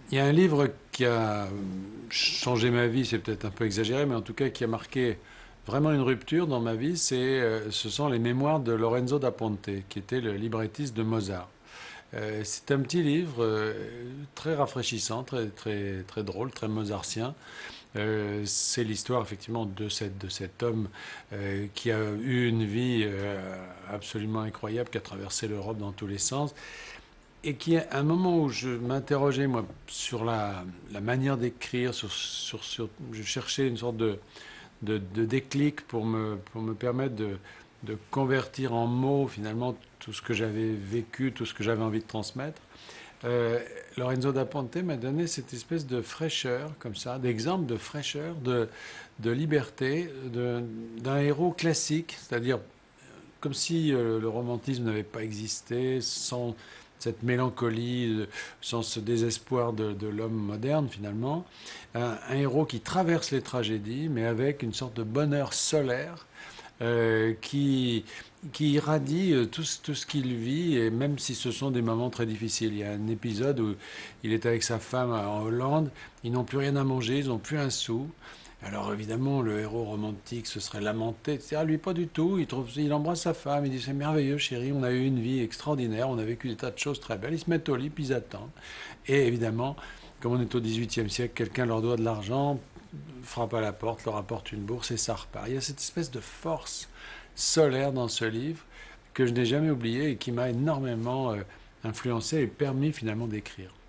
Il y a un livre qui a changé ma vie, c'est peut-être un peu exagéré, mais en tout cas qui a marqué vraiment une rupture dans ma vie, ce sont les mémoires de Lorenzo da Ponte, qui était le librettiste de Mozart. C'est un petit livre très rafraîchissant, très drôle, très mozartien. C'est l'histoire effectivement de cet homme qui a eu une vie absolument incroyable, qui a traversé l'Europe dans tous les sens, et qui, à un moment où je m'interrogeais, moi, sur la manière d'écrire, je cherchais une sorte de déclic pour me permettre de convertir en mots, finalement, tout ce que j'avais vécu, tout ce que j'avais envie de transmettre. Euh, Lorenzo da Ponte m'a donné cette espèce de fraîcheur, comme ça, d'exemple de fraîcheur, de liberté, d'un héros classique, c'est-à-dire comme si le romantisme n'avait pas existé, sans cette mélancolie, sans ce désespoir de l'homme moderne finalement. Un héros qui traverse les tragédies, mais avec une sorte de bonheur solaire euh, qui, qui irradie tout ce qu'il vit, et même si ce sont des moments très difficiles. Il y a un épisode où il est avec sa femme en Hollande, ils n'ont plus rien à manger, ils n'ont plus un sou. Alors évidemment, le héros romantique se serait lamenté, etc. Lui, pas du tout. Il embrasse sa femme, il dit c'est merveilleux, chérie, on a eu une vie extraordinaire, on a vécu des tas de choses très belles. Ils se mettent au lit, puis ils attendent. Et évidemment, comme on est au XVIIIe siècle, quelqu'un leur doit de l'argent, frappe à la porte, leur apporte une bourse et ça repart. Il y a cette espèce de force solaire dans ce livre que je n'ai jamais oublié et qui m'a énormément influencé et permis finalement d'écrire.